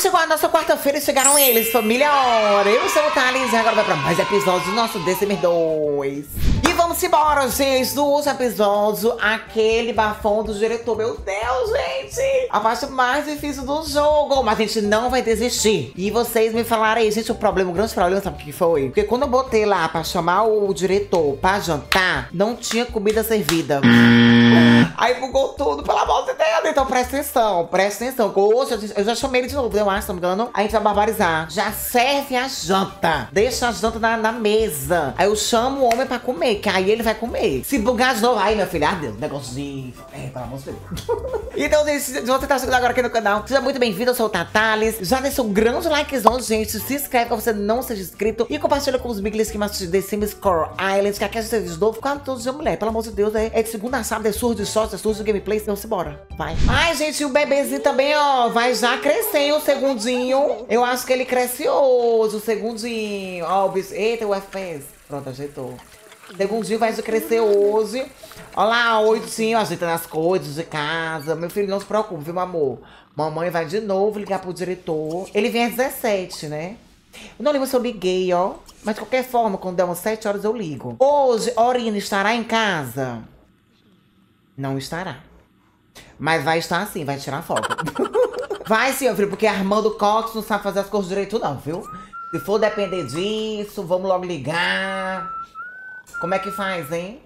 chegou a nossa quarta-feira e chegaram eles, família. Ora, eu sou o Thales e agora vai pra mais episódios do nosso The Sims 2. E vamos embora, gente, do último episódio, aquele bafão do diretor. Meu Deus, gente! A parte mais difícil do jogo, mas a gente não vai desistir. E vocês me falaram aí, gente, o grande problema, sabe o que foi? Porque quando eu botei lá pra chamar o diretor pra jantar, não tinha comida servida. Aí bugou tudo, pelo amor de Deus. Então presta atenção, presta atenção. Hoje eu já chamei ele de novo, eu acho, se não me engano. A gente vai barbarizar. Já serve a janta. Deixa a janta na mesa. Aí eu chamo o homem pra comer, que aí ele vai comer. Se bugar de novo, aí, meu filho, adeus, negócio de... pelo amor de Deus. Então, gente, se você tá chegando agora aqui no canal, seja muito bem-vindo, eu sou o Thales. Já deixa um grande likezão, gente. Se inscreve pra você não seja inscrito. E compartilha com os biglis que mais assistem The Sims Core Island, que aqui a gente de novo, quase todos de mulher. Pelo amor de Deus, é de segunda a sábado, é surdo de shorts, é surdo de gameplay, então se bora. Vai. Ai, gente, o bebezinho também, ó, vai já crescer, hein, o segundinho. Eu acho que ele cresce hoje, o segundinho. Ó, o bicho. Eita, o FPS. Pronto, ajeitou. O segundinho vai crescer hoje. Olha lá, o oitinho, ajeitando as coisas de casa. Meu filho, não se preocupe, viu, meu amor? Mamãe vai de novo ligar pro diretor. Ele vem às 17, né? Eu não lembro se eu liguei, ó. Mas de qualquer forma, quando der umas 7 horas, eu ligo. Hoje, Orina estará em casa? Não estará. Mas vai estar sim, vai tirar foto. Vai sim, meu filho, porque Armando Cox não sabe fazer as coisas direito não, viu? Se for depender disso, vamos logo ligar. Como é que faz, hein?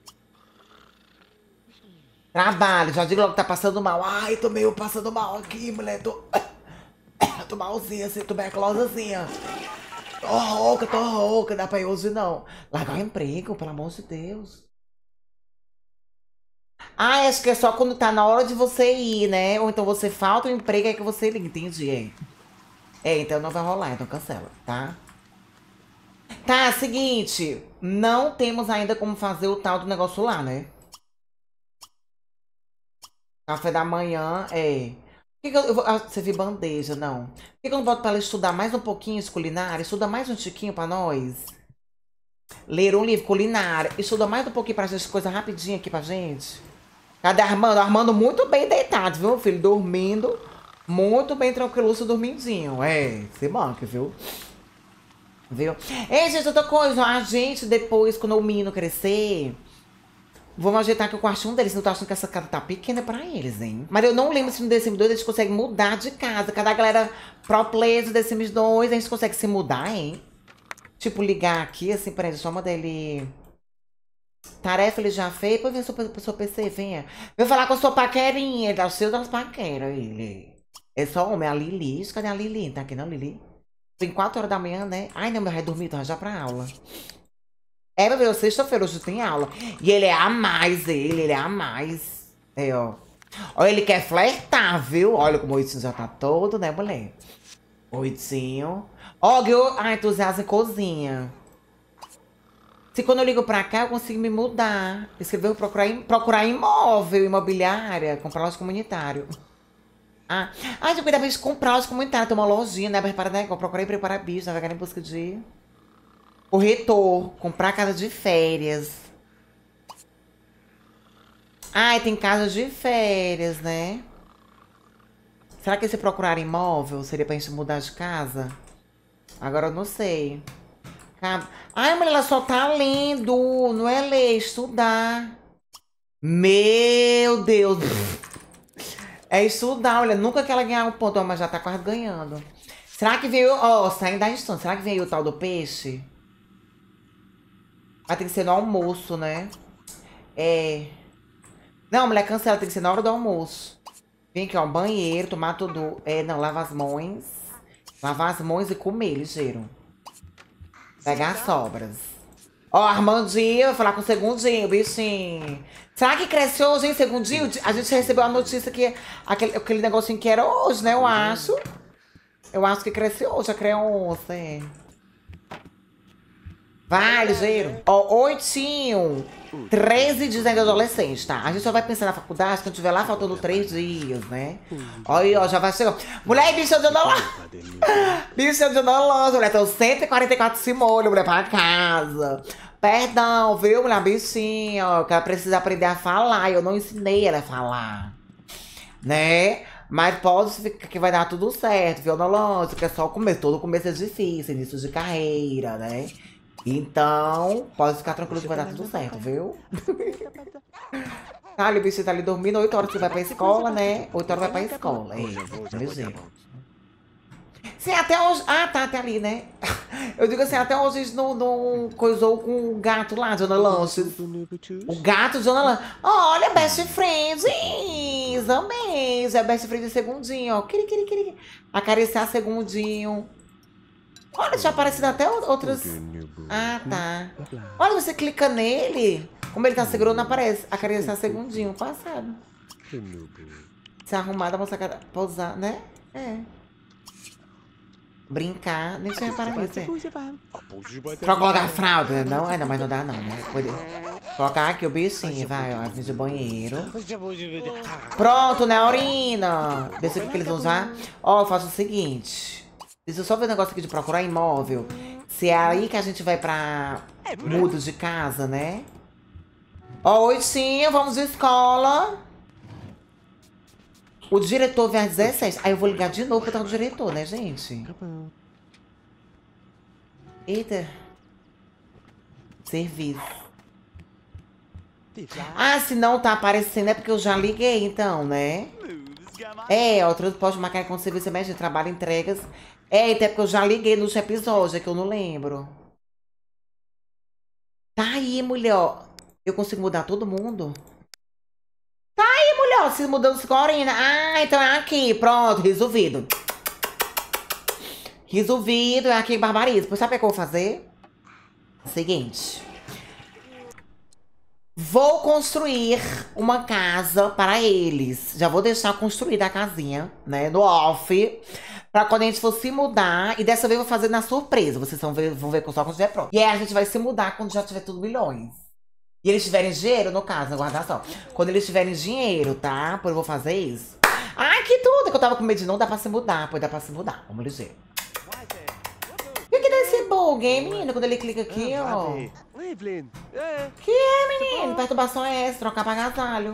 Trabalho, já digo logo que tá passando mal. Ai, tô meio passando mal aqui, mulher. Tô malzinha, assim, tuberculosazinha. Tô rouca, dá pra ir hoje não. Largar o emprego, pelo amor de Deus. Ah, acho que é só quando tá na hora de você ir, né? Ou então você falta o emprego, é que você liga, entendi. Então não vai rolar, então cancela, tá? Tá, seguinte. Não temos ainda como fazer o tal do negócio lá, né? Café da manhã, Por que eu vou servir bandeja, não? Por que eu não boto pra ela estudar mais um pouquinho de culinária? Estuda mais um tiquinho pra nós? Ler um livro culinária. Estuda mais um pouquinho pra gente, coisa rapidinha aqui pra gente. Cadê Armando? Armando muito bem deitado, viu, filho? Dormindo. Muito bem tranquilo, dormindinho. Se manca, viu? Viu? Gente, outra coisa. A gente, depois, quando o menino crescer, vamos ajeitar aqui o quartinho deles. Eu tô achando que essa casa tá pequena pra eles, hein? Mas eu não lembro se no The Sims 2 a gente consegue mudar de casa. Cada galera pro player do The Sims 2, a gente consegue se mudar, hein? Tipo, ligar aqui, assim, pra ele. Só mandar ele... Tarefa ele já fez, depois vem o seu PC, venha. Vem falar com a sua paquerinha, ele dá o seu das paqueras, ele. É só homem, a Lili. Cadê a Lili? Tá aqui não, Lili? Tem 4 horas da manhã, né? Ai, não, meu vai dormir, então já pra aula. Meu Deus, sexta-feira, hoje tem aula. E ele é a mais, ele é a mais. Ó. Olha, ele quer flertar, viu? Olha como o Oitinho já tá todo, né, mulher? Oitinho. Ó, entusiasmo em cozinha. Se quando eu ligo pra cá, eu consigo me mudar. Escrever, procurar imóvel, imobiliária, comprar loja comunitário. Eu cuidava de comprar loja comunitária, ter uma lojinha, né? Eu procurei preparar bicho, navegar em busca de corretor, comprar casa de férias. Tem casa de férias, né? Será que se procurar imóvel seria pra gente mudar de casa? Agora eu não sei. Ai, mulher, ela só tá lendo. Não é ler, estudar. Meu Deus. É estudar, olha. Nunca que ela ganhar um ponto, mas já tá quase ganhando. Será que veio... saindo da instância. Será que veio o tal do peixe? Vai ter que ser no almoço, né? Não, mulher, cancela. Tem que ser na hora do almoço. Vem aqui, ó. Banheiro, tomar tudo. Não, lava as mãos. Lavar as mãos e comer, ligeiro. Pegar as sobras. Armandinho, vou falar com o segundinho, bichinho. Será que cresceu hoje, hein, segundinho? A gente recebeu a notícia que aquele negocinho que era hoje, né? Eu acho. Eu acho que cresceu hoje a criança, Vai, ligeiro. Oitinho. 13 dias ainda adolescente, tá? A gente só vai pensar na faculdade quando tiver lá faltando 3 dias, né? Olha, já vai chegar. Mulher, bicho de lá. Bicho de lá, mulher. Tem 144 simolho, mulher, pra casa. Perdão, viu, mulher, bichinha? Que ela precisa aprender a falar. Eu não ensinei ela a falar. Né? Mas pode ficar que vai dar tudo certo, viu, Nolange? Que é só o começo. Todo começo é difícil, início de carreira, né? Então, pode ficar tranquilo que vai dar tudo certo, viu? Tá ali, o bicho tá ali dormindo, 8 horas que vai pra escola, né? 8 horas vai pra escola. É, ligeiro. Sim, até hoje. Ah, tá, até ali, né? Eu digo assim, até hoje a gente não coisou com o gato lá, Dona Lanches. O gato, Dona Lanches. Olha, best friends. Amei. É best friend de segundinho, ó. Quiri. Acariciar segundinho. Olha, tinha aparecido até outras. Ah, tá. Olha, você clica nele. Como ele tá segurando, não aparece. Acariciar segundinho. Passado. Se arrumar, dá uma sacada. Pousar, né? É. Brincar, nem tinha reparado nisso. Pra colocar a fralda. Não, ainda mais não dá não, né? Colocar aqui o bichinho, vai, ó. Fiz o banheiro. Pronto, né, Aurina? Deixa eu ver o que eles vão usar. Ó, eu faço o seguinte. Deixa eu só ver o negócio aqui de procurar imóvel. Se é aí que a gente vai pra mudo de casa, né? Ó, oitinho, vamos de escola. O diretor vem às 17. Aí eu vou ligar de novo pra estar o diretor, né, gente? Eita. Serviço. Ah, se não tá aparecendo é porque eu já liguei, então, né? É, o transporte de máquina com serviço emergente, trabalho, entregas. É, até porque eu já liguei no último episódio, é que eu não lembro. Tá aí, mulher, ó. Eu consigo mudar todo mundo? Mulher, se mudando com a Aurina. Ah, então é aqui. Pronto, resolvido. Resolvido, é aqui em Barbarismo. Pois sabe o que eu vou fazer? Seguinte. Vou construir uma casa para eles. Já vou deixar construída a casinha, né? No off. Pra quando a gente for se mudar. E dessa vez eu vou fazer na surpresa. Vocês vão ver só quando estiver pronto. E aí a gente vai se mudar quando já tiver tudo milhões. E eles tiverem dinheiro, no caso, na guarda-sol. Quando eles tiverem dinheiro, tá? Por eu vou fazer isso. Ai, que tudo! Que eu tava com medo de não dar pra se mudar. Pois dá pra se mudar. Vamos ligeiro. E o que dá esse bug, hein, menino? Quando ele clica aqui, ó. Que é, menino? Perturbação é essa. Trocar pra agasalho.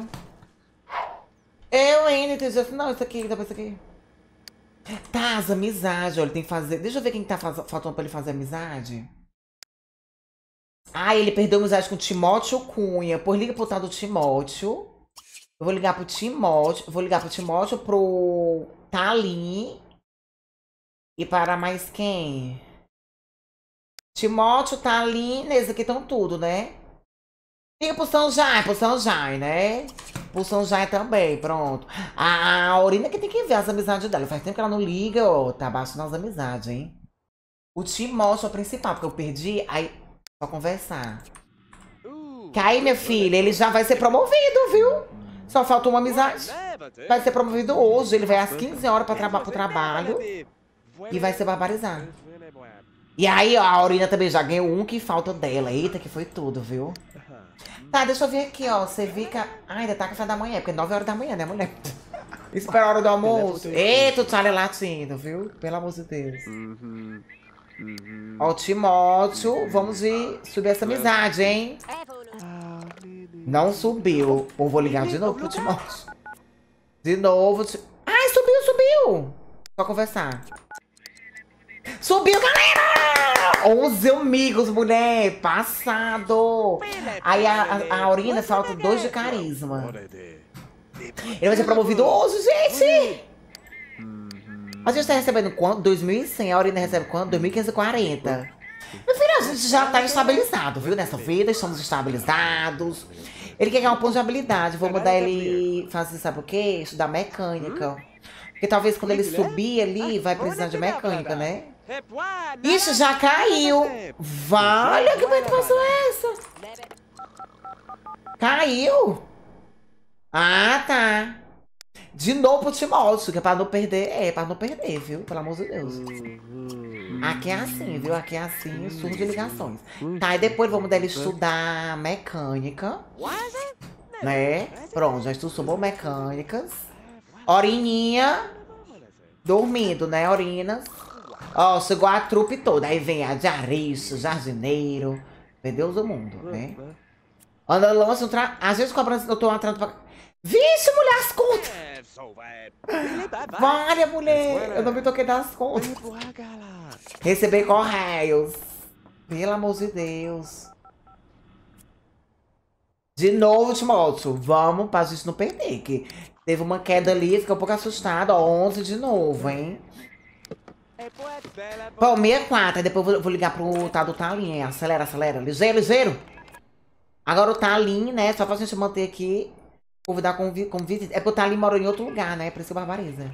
Eu ainda entendi assim. Não, isso aqui, dá pra isso aqui. Tá, as amizades, ó. Ele tem que fazer. Deixa eu ver quem tá faltando pra ele fazer amizade. Ah, ele perdeu a amizade com o Timóteo Cunha. Pois liga pro tal do Timóteo. Eu vou ligar pro Timóteo. Vou ligar pro Timóteo, pro Talim. E para mais quem? Timóteo, Talim. Nesse aqui estão tudo, né? Liga pro São Jair, né? Pro São Jair também, pronto. A Aurina que tem que ver as amizades dela. Faz tempo que ela não liga, ó. Tá abaixo nas amizades, hein? O Timóteo é o principal, porque eu perdi. Aí. Pra conversar. Que aí, minha filha, ele já vai ser promovido, viu? Só falta uma amizade. Vai ser promovido hoje. Ele vai às 15 horas pro trabalho. E vai ser barbarizado. E aí, ó, a Aurina também já ganhou um que falta dela. Eita, que foi tudo, viu? Tá, deixa eu ver aqui, ó. Você fica... Ah, ainda tá café da manhã, porque é 9 horas da manhã, né, mulher? Espera a hora do almoço. Eita, o Charlie latindo, viu? Pelo amor de Deus. Ó, o Timóteo, vamos subir essa amizade, hein? Não subiu. Ou vou ligar de novo pro Timóteo. De novo. Ai, subiu! Só conversar. Subiu, galera! 11 amigos, mulher. Passado. Aí a Aurina falta 2 de carisma. Ele vai ser promovido hoje, gente! A gente tá recebendo quanto? 2.100. A Aurina recebe quanto? 2.540. Meu filho, a gente já tá estabilizado, viu? Nessa vida, estamos estabilizados. Ele quer ganhar um ponto de habilidade. Vou mandar ele fazer, sabe o quê? Estudar mecânica. Porque talvez quando ele subir ali, vai precisar de mecânica, né? Ixi, já caiu. Vale, que perturbação é essa? Caiu? Ah, tá. De novo pro Timóteo, que é pra não perder. É, pra não perder, viu? Pelo amor de Deus. Aqui é assim, viu? Aqui é assim, surdo de ligações. Tá, e depois vamos dele estudar mecânica. Né? Pronto, já estudou mecânicas. Orininha. Dormindo, né, Orinas? Ó, chegou a trupe toda. Aí vem a diarista, jardineiro. Meu Deus do mundo, né? Anda, lança um A gente cobrança, eu tô atrás pra... Vixe, mulher, as contas! Vale, mulher! Eu não me toquei das contas. Receber correios. Pelo amor de Deus. De novo, Timóteo. Vamos pra gente não perder. Que teve uma queda ali, fiquei um pouco assustada. Ó, 11 de novo, hein? Bom, 64. Aí depois eu vou ligar pro tal do Talim. Acelera, acelera. Ligeiro, ligeiro. Agora o Talim, né? Só pra gente manter aqui. Convidar convite. É porque o Talim mora em outro lugar, né? Por isso que barbariza.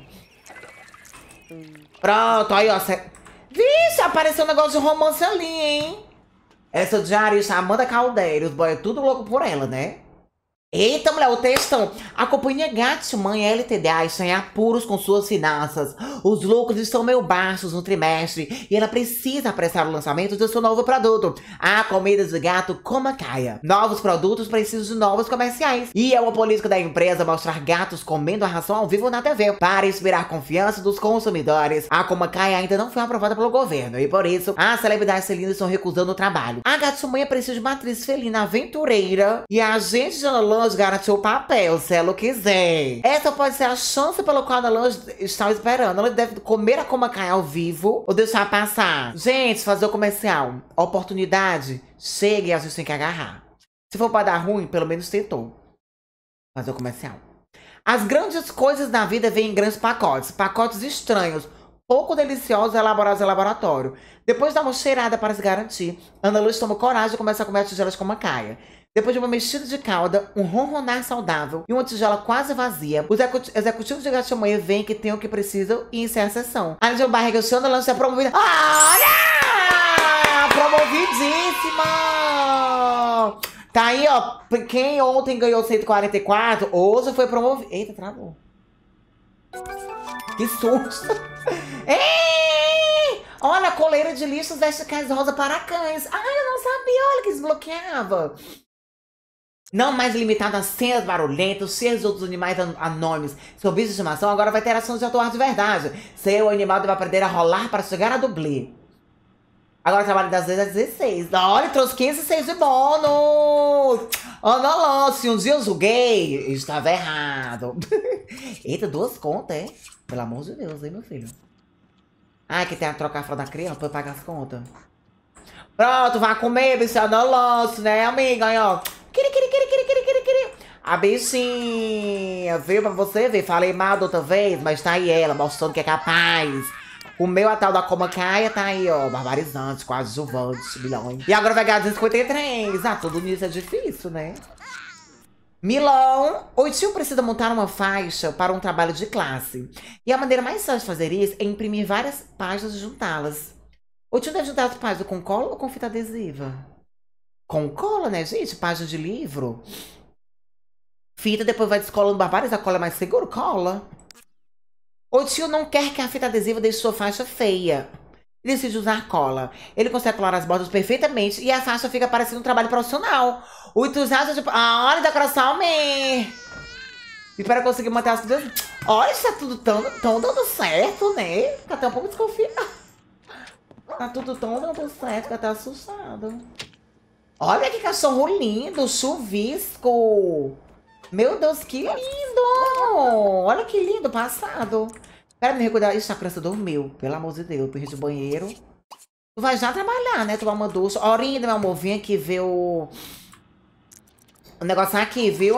Pronto, aí, ó. Vixe, apareceu um negócio de romance ali, hein? Essa diarista Amanda Caldeira, os boy é tudo louco por ela, né? Eita, mulher, o textão. A companhia Gatmãe LTDA está em apuros com suas finanças. Os lucros estão meio baixos no trimestre e ela precisa apressar o lançamento do seu novo produto, a comida de gato Comacaia. Novos produtos precisam de novos comerciais. E é uma política da empresa mostrar gatos comendo a ração ao vivo na TV para inspirar confiança dos consumidores. A Comacaia ainda não foi aprovada pelo governo e por isso as celebridades felinas estão recusando o trabalho. A Gatmãe precisa de uma atriz felina aventureira e a agente de Ana Lange garantiu o papel, se ela quiser. Essa pode ser a chance pela qual a Ana Lange está esperando. Ela deve comer a Comacaia ao vivo ou deixar passar. Gente, fazer o comercial. Oportunidade, chega e a gente tem que agarrar. Se for para dar ruim, pelo menos tentou. Fazer o comercial. As grandes coisas da vida vêm em grandes pacotes. Pacotes estranhos, pouco deliciosos e elaborados em laboratório. Depois de dar uma cheirada para se garantir, Ana Lange toma coragem e começa a comer as tigelas com Comacaia. Depois de uma mexida de cauda, um ronronar saudável e uma tigela quase vazia, os executivos de Gatmãe veem que tem o que precisam e encerram a sessão. A Angela Barriga, o Ana Lange é promovida. Olha! Promovidíssima! Tá aí, ó. Quem ontem ganhou 144, hoje foi promovido. Eita, travou. Que susto! Ei! Olha, coleira de lixos veste cães rosa para cães. Ai, eu não sabia. Olha que desbloqueava. Não mais limitado a cenas barulhentas, seres outros animais anônimos. Seu bicho de estimação agora vai ter ações de atuar de verdade. Seu animal deve aprender a rolar para chegar a dublê. Agora trabalho das 10 às 16. Olha, trouxe 15 e 6 de bônus. Ana Lange, se um dia eu julguei, estava errado. Eita, 2 contas, é? Pelo amor de Deus, hein, meu filho? Ai, que tem a trocar a fralda da criança pra eu pagar as contas. Pronto, vai comer, bicho, Ana Lange, né, amiga? Aí, ó. A bichinha, viu? Pra você ver. Falei mal da outra vez, mas tá aí ela, mostrando que é capaz. O meu, a tal da Comacaia, tá aí, ó. Barbarizante, quase juvante, milhões. E agora vai ganhar 253. Ah, tudo nisso é difícil, né? Milão. O tio precisa montar uma faixa para um trabalho de classe. E a maneira mais fácil de fazer isso é imprimir várias páginas e juntá-las. O tio deve juntar as páginas com cola ou com fita adesiva? Com cola, né, gente? Página de livro. Fita, depois vai descolando barbares. A cola é mais seguro? Cola. O tio não quer que a fita adesiva deixe sua faixa feia. Ele decide usar cola. Ele consegue colar as bordas perfeitamente e a faixa fica parecendo um trabalho profissional. O entusiasmo de... olha, decoração, me. E para conseguir manter as coisas... Olha, está tudo tão dando certo, né? Fica até um pouco desconfiado. Tá tudo tão dando certo que até assustado. Olha que cachorro lindo, chuvisco. Meu Deus, que lindo. Olha que lindo, passado. Pera, me recuidar. Ixi, a criança dormiu. Pelo amor de Deus, perdi o banheiro. Tu vai já trabalhar, né? Tomar uma ducha. Orinha, meu amor, vem aqui ver o negócio aqui, viu?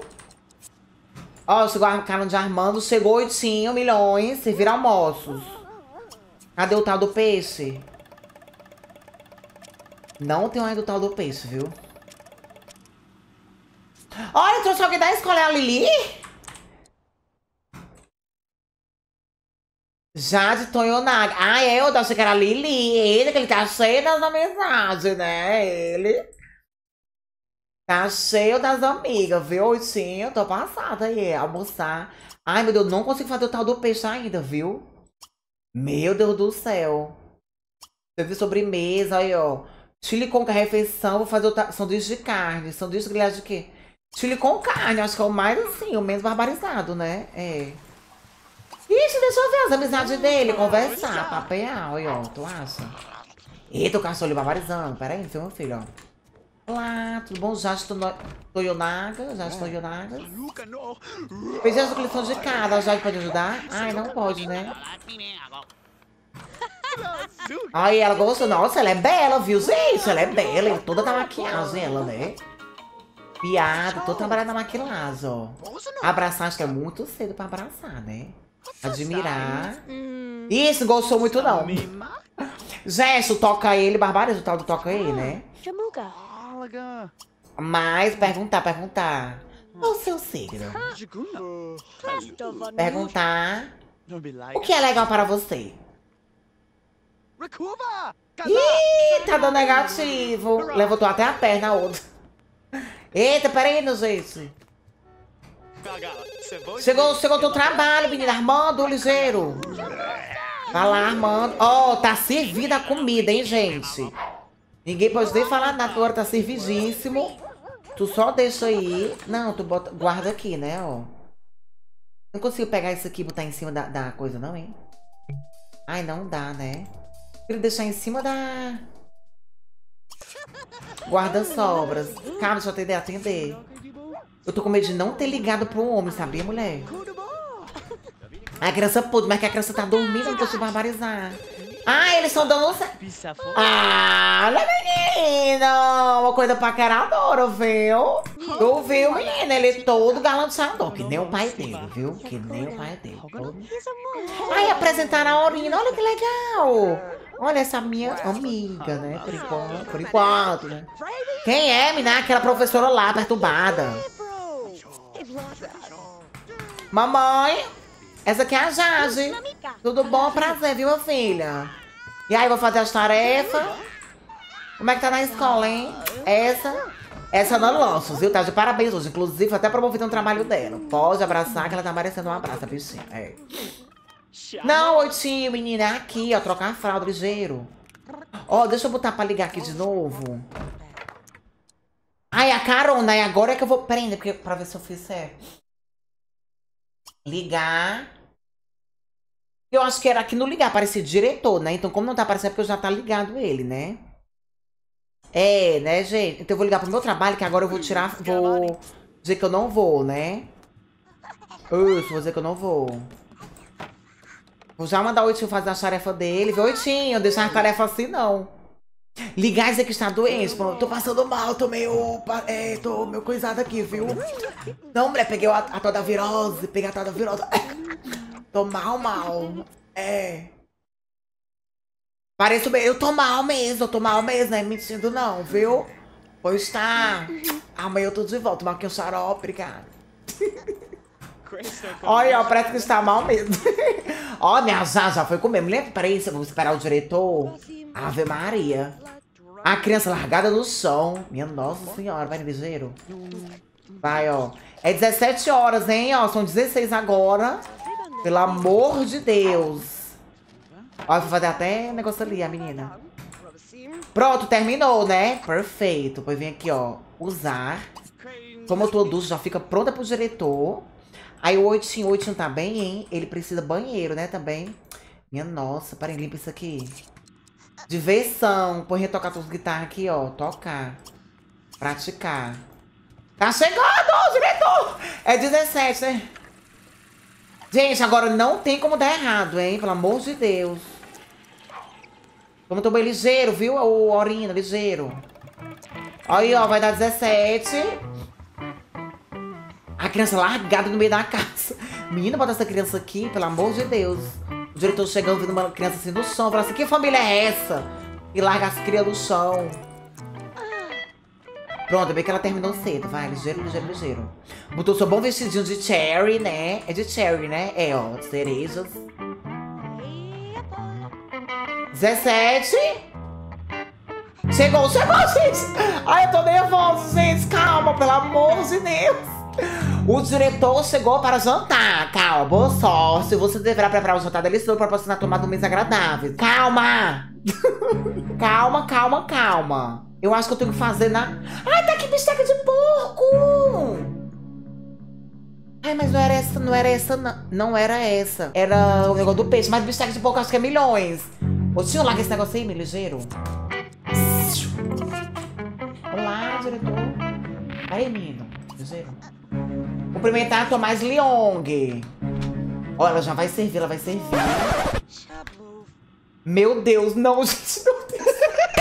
Ó, chegou a cara de Armando. Chegou 8 milhões. Servir almoços. Cadê o tal do peixe? Não tem mais do tal do peixe, viu? Olha, trouxe alguém da escola, é a Lili? Jade Toyonaga. Ah, é? Eu achei que era a Lili. Ele, que ele tá cheio das amizades, né? Ele tá cheio das amigas, viu? Oitinho, tô passada aí, almoçar. Ai, meu Deus, não consigo fazer o tal do peixe ainda, viu? Meu Deus do céu. Teve sobremesa, aí, ó. Chile com refeição, vou fazer o sanduíche de carne. Sanduíche grelhado de quê? Chile com carne, acho que é o mais assim, o menos barbarizado, né? É. Ixi, deixa eu ver as amizades dele, conversar, papear, olha, ó, tu acha? Eita, o cachorro ali barbarizando, pera aí, meu filho, ó. Olá, tudo bom? Toyonaga, Toyonaga. Fez a lição de casa, já pode ajudar? Ai, não pode, né? Ai, ela gostou. Nossa, ela é bela, viu, gente? Ela é bela, e toda da maquiagem, ela, né? Piada, tô trabalhando na maquilagem, ó. Abraçar, acho que é muito cedo pra abraçar, né? Admirar. Isso, gostou muito não. Gesto, toca ele, barbaridade, o tal do toca ele, né? Mas, perguntar. Qual o seu signo? Perguntar. O que é legal para você? Ih, tá dando negativo. Levantou até a perna, a outra. Eita, peraí, meu gente. Chegou o teu trabalho, menina. Armando, ligeiro. Vai lá, Armando. Ó, tá servida a comida, hein, gente? Ninguém pode nem falar nada, agora tá servidíssimo. Tu só deixa aí. Não, tu guarda aqui, né, ó. Não consigo pegar isso aqui e botar em cima da coisa, não, hein? Ai, não dá, né? Queria deixar em cima da... guarda-sobras. Calma, deixa eu atender. Eu tô com medo de não ter ligado pro homem, sabia, mulher? A criança pôde, mas que a criança tá dormindo, não tô te barbarizar. Ah, eles estão dando... Ah, olha, menina! Uma coisa paqueradora, viu? Tu viu, menina? Ele é todo galanteador, que nem o pai dele, viu? Que nem o pai dele. Ai, apresentaram a Orina, olha que legal! Olha essa minha amiga, né? Por enquanto, né? Quem é, menina? Aquela professora lá, perturbada. Mamãe, essa aqui é a Jade. Tudo bom? Prazer, viu, minha filha? E aí, vou fazer as tarefas. Como é que tá na escola, hein? Essa não nossa, viu? Tá de parabéns hoje. Inclusive, até promovido um trabalho dela. Pode abraçar, que ela tá merecendo um abraço, bichinha. É. Não, oitinho, menina. Aqui, ó. Trocar a fralda ligeiro. Ó, deixa eu botar pra ligar aqui de novo. Ai, a carona. E agora é que eu vou... Peraí, porque pra ver se eu fiz certo. Ligar. Eu acho que era aqui no ligar, aparecia diretor, né? Então, como não tá aparecendo, é porque já tá ligado ele, né? É, né, gente? Então, eu vou ligar pro meu trabalho, que agora eu vou tirar... Vou dizer que eu não vou, né? Isso, vou dizer que eu não vou. Vou já mandar o Oitinho fazer a tarefa dele. Viu, Oitinho? Deixar a tarefa assim, não. Ligar e dizer que está doente. Pô, tô passando mal, tô meio... tô meio coisado aqui, viu? Não, mulher, peguei a tal da virose. Peguei a tal da virose. Tô mal. É. Pareço bem. Eu tô mal mesmo, não é mentindo não, viu? Pois tá. Amanhã eu tô de volta. Tomar aqui um xarope, obrigada. Olha, ó, parece que está mal mesmo. Ó, minha já foi comer. Mulher, peraí, eu vou esperar o diretor. Ave Maria. A criança largada no chão. Minha nossa senhora, vai ligeiro. Vai, ó. É 17 horas, hein, ó. São 16 agora. Pelo amor de Deus. Ó, vou fazer até negócio ali, a menina. Pronto, terminou, né? Perfeito. Depois vem aqui, ó. Usar. Como eu tô ducha, já fica pronta pro diretor. Aí o Oitinho tá bem, hein? Ele precisa banheiro, né, também. Minha nossa, peraí, limpa isso aqui. Diversão. Põe retocar todas as guitarras aqui, ó. Tocar. Praticar. Tá chegando, diretor! É 17, né? Gente, agora não tem como dar errado, hein? Pelo amor de Deus. Como eu tô bem ligeiro, viu? O Orina, ligeiro. Aí, ó, vai dar 17. A criança largada no meio da casa. Menina, bota essa criança aqui, pelo amor de Deus. O diretor chegando, vendo uma criança assim no chão. Fala assim, que família é essa? E larga as crias no chão. Pronto, bem que ela terminou cedo. Vai, ligeiro. Botou seu bom vestidinho de cherry, né? É de cherry, né? É, ó, cerejas. 17. Chegou, gente. Ai, eu tô nervosa, gente. Calma, pelo amor de Deus. O diretor chegou para jantar. Calma, boa sorte. Você deverá preparar o jantar delicioso para proporcionar a tomada um mês agradável. Calma. Calma. Eu acho que eu tenho que fazer na... Ai, tá aqui bisteca de porco! Ai, mas não era essa. Não era essa. Era o negócio do peixe, mas bisteca de porco acho que é milhões. Ô, tio, larga esse negócio aí, meu ligeiro. Olá, diretor. Aí, menino. Ligeiro. Cumprimentar Tomás Leong. Ó, ela já vai servir, ela vai servir. Meu Deus, não, gente, meu Deus.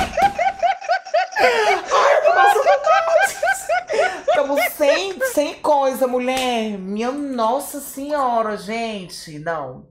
Ai, eu tô passando. Estamos sem coisa, mulher. Minha nossa senhora, gente. Não.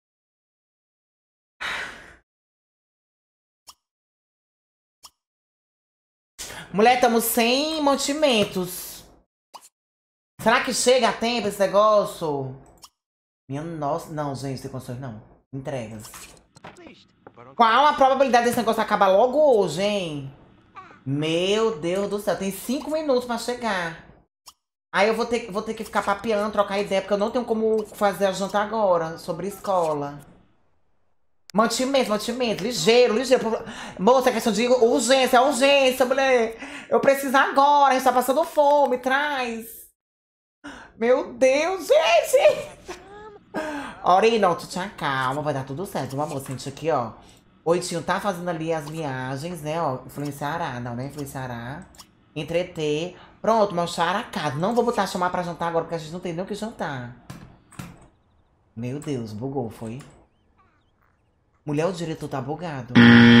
Mulher, estamos sem mantimentos. Será que chega a tempo esse negócio? Minha nossa... Não, gente, tem condições não. Entregas. Qual a probabilidade desse negócio acabar logo hoje, hein? Meu Deus do céu. Tem 5 minutos pra chegar. Aí eu vou ter que ficar papeando, trocar ideia, porque eu não tenho como fazer a janta agora. Sobre escola. Mantimento. Ligeiro. Moça, é questão de urgência, mulher. Eu preciso agora, a gente tá passando fome, traz. Meu Deus, gente. Orino, tu te acalma, vai dar tudo certo. Meu amor, sente aqui, ó. Oitinho tá fazendo ali as viagens, né, ó. Influenciará, não, né? Influenciará. Entreter. Pronto, mostrar a casa. Não vou botar chamar pra jantar agora, porque a gente não tem nem o que jantar. Meu Deus, bugou, foi? Mulher, o diretor tá bugado.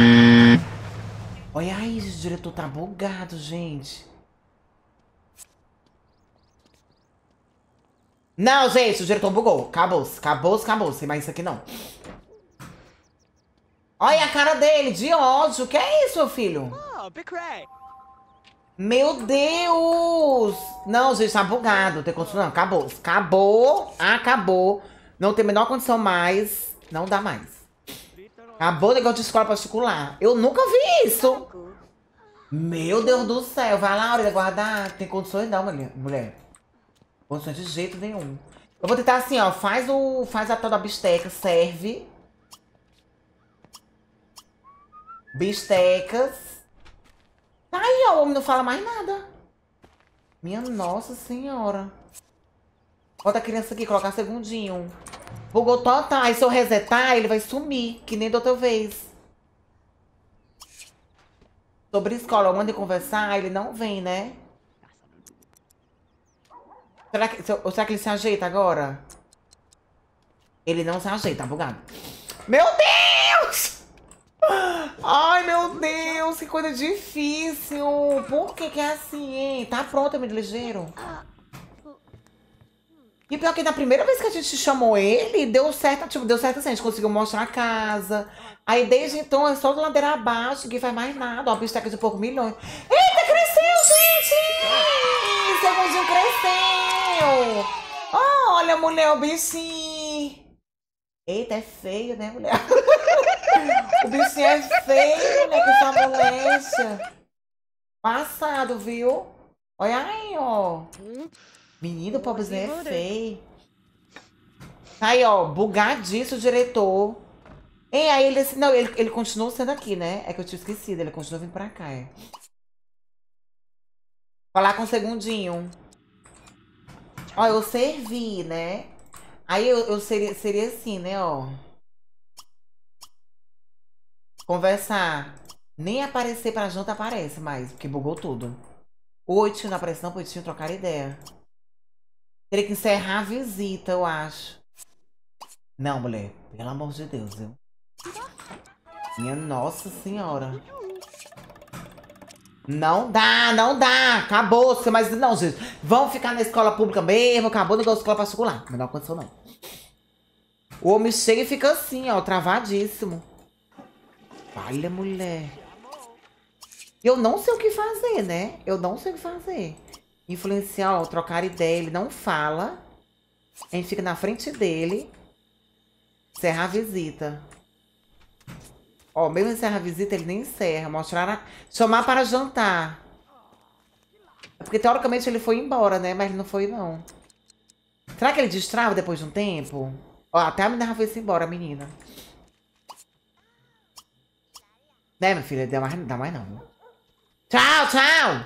Olha aí, o diretor tá bugado, gente. Não, gente, o diretor bugou. Acabou. Sem mais isso aqui, não. Olha a cara dele, de ódio. Que é isso, meu filho? Meu Deus! Não, gente, tá bugado. Não tem condição, não. Acabou. Não tem a menor condição mais. Não dá mais. Acabou o negócio de escola particular. Eu nunca vi isso. Meu Deus do céu. Vai lá, Aurélia, guardar. Tem condições não, mulher. Condições de jeito nenhum. Eu vou tentar assim, ó. Faz a tal da bisteca. Serve. Bistecas. Aí, ó. O homem não fala mais nada. Minha nossa senhora. Bota a criança aqui. Colocar segundinho. Bugou total. Aí se eu resetar, ele vai sumir. Que nem da outra vez. Sobre escola, eu mando conversar, ele não vem, né? Será que ele se ajeita agora? Ele não se ajeita, tá bugado. Meu Deus! Ai, meu Deus, que coisa difícil. Por que é assim, hein? Tá pronto, meu ligeiro. E pior que na primeira vez que a gente chamou ele, deu certo, tipo, deu certo assim, a gente conseguiu mostrar a casa. Aí desde então é só de ladeira abaixo, que faz mais nada. Ó, a bisteca de pouco milhões. Eita, cresceu, gente! Segundinho cresceu! Olha, mulher, o bichinho. Eita, é feio, né, mulher? O bichinho é feio, né, com essa moléstia. Passado, viu? Olha aí, ó. Menino, o pobrezinho é feio. Aí, ó, bugadíssimo o diretor. E aí ele assim, não, ele continua sendo aqui, né? É que eu tinha esquecido, ele continua vindo pra cá, é. Falar com o segundinho. Ó, eu servi, né? Aí eu seria assim, né, ó. Conversar. Nem aparecer pra janta aparece mais, porque bugou tudo. O Oitinho não aparece não, pro Oitinho trocar ideia. Teria que encerrar a visita, eu acho. Não, mulher. Pelo amor de Deus, viu? Minha nossa senhora. Não dá. Acabou. Mas não, gente. Vamos ficar na escola pública mesmo. Acabou o negócio da escola particular. Não dá condição, não. O homem chega e fica assim, ó. Travadíssimo. Olha, mulher. Eu não sei o que fazer, né? Influenciar, ó, trocar ideia. Ele não fala. A gente fica na frente dele. Encerrar a visita. Ó, mesmo encerrar a visita, ele nem encerra. Chamar para jantar. É porque teoricamente ele foi embora, né? Mas ele não foi, não. Será que ele destrava depois de um tempo? Ó, até a menina foi-se embora, a menina. Né, minha filha? Dá mais não. Tchau!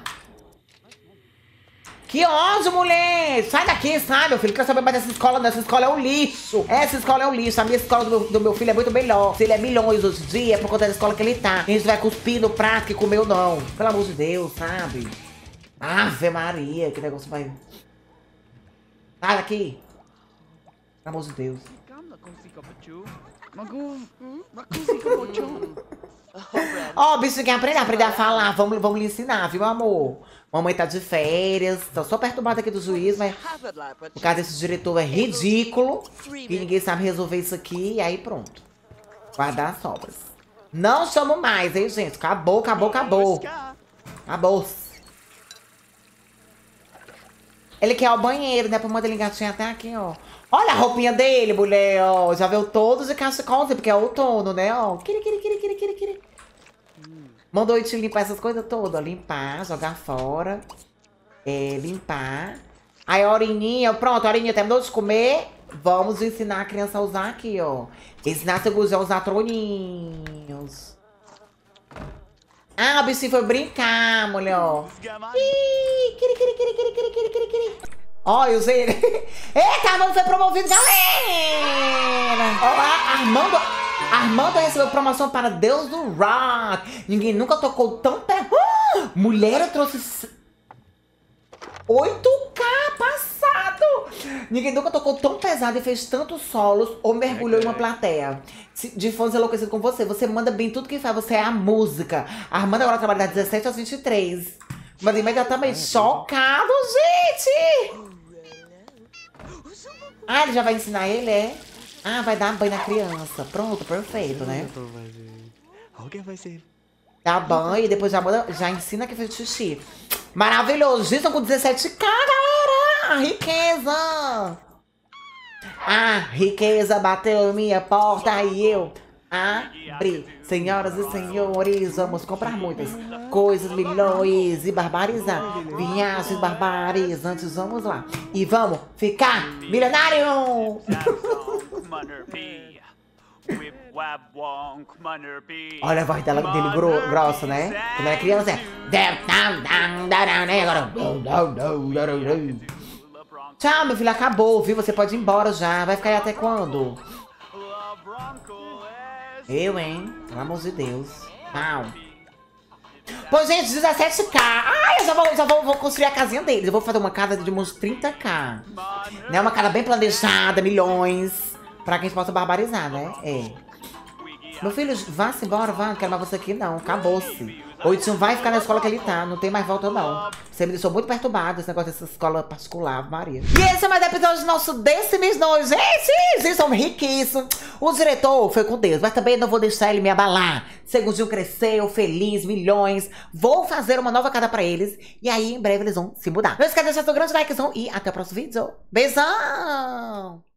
Que ódio, mulher! Sai daqui, sai, meu filho. Quero saber mais dessa escola, não. Essa escola é um lixo. Essa escola é um lixo. A minha escola do meu filho é muito melhor. Se ele é milhões hoje em dia, é por conta da escola que ele tá. A gente vai cuspir no prato que comeu, não. Pelo amor de Deus, sabe? Ave Maria, que negócio vai... Sai daqui! Pelo amor de Deus. Ó, o bicho quer aprender a falar. Vamos lhe ensinar, viu, amor? Mamãe tá de férias, tá só perturbada aqui do juiz, mas por causa desse diretor é ridículo. E ninguém sabe resolver isso aqui, e aí pronto. Guardar as sobras. Não chamo mais, hein, gente? Acabou, acabou, acabou. Acabou. Ele quer o banheiro, né? Pra mandar ele engatinhar até aqui, ó. Olha a roupinha dele, mulher, ó. Já viu todos de cachecol, porque é outono, né, ó. Quiri. Mandou te limpar essas coisas todas, ó. Limpar, jogar fora. Limpar. Aí a Orininha, pronto, a Orininha terminou de comer. Vamos ensinar a criança a usar aqui, ó. Ensinar seu guzão a usar troninhos. Ah, o bichinho foi brincar, mulher, ó. Quiri. Ó, eu usei ele. Eita, Armando foi promovido, galera! Ó, Armando recebeu promoção para Deus do Rock. Ninguém nunca tocou tão perto. Mulher, eu trouxe 8K passado. Ninguém nunca tocou tão pesado e fez tantos solos ou mergulhou em uma plateia. De fãs enlouquecidos com você. Você manda bem tudo que faz. Você é a música. A Armando agora trabalha das 17 às 23. Mas imediatamente chocado, gente! Ah, ele já vai ensinar ele, é? Ah, vai dar banho na criança. Pronto, perfeito, né? Dá banho e depois já ensina que fez xixi. Maravilhoso. Gente, estão com 17K, galera! Riqueza! A riqueza bateu em minha porta e eu abri. Senhoras e senhores, vamos comprar muitas coisas, milhões e barbarizar. Viagens barbarizantes, vamos lá. E vamos ficar milionário! Olha a voz dele grossa, né? Quando era criança é... Tchau, meu filho, acabou, viu? Você pode ir embora já. Vai ficar aí até quando? Eu, hein? Pelo amor de Deus. Tchau. Pô, gente, 17K. Ai, eu já vou construir a casinha deles. Eu vou fazer uma casa de uns 30K. Né? Uma casa bem planejada, milhões. Pra que a gente possa barbarizar, né? Meu filho, vá-se embora, vá. Não quero mais você aqui, não. Acabou-se. O Edson vai ficar na escola que ele tá. Não tem mais volta, não. Você me deixou muito perturbado esse negócio dessa escola particular, Maria. E esse é mais um episódio nosso desse mês noite. Gente, vocês são riquíssimos. O diretor foi com Deus, mas também não vou deixar ele me abalar. Segundinho cresceu, feliz, milhões. Vou fazer uma nova casa pra eles. E aí, em breve, eles vão se mudar. Não esqueça de deixar seu grande likezão e até o próximo vídeo. Beijão!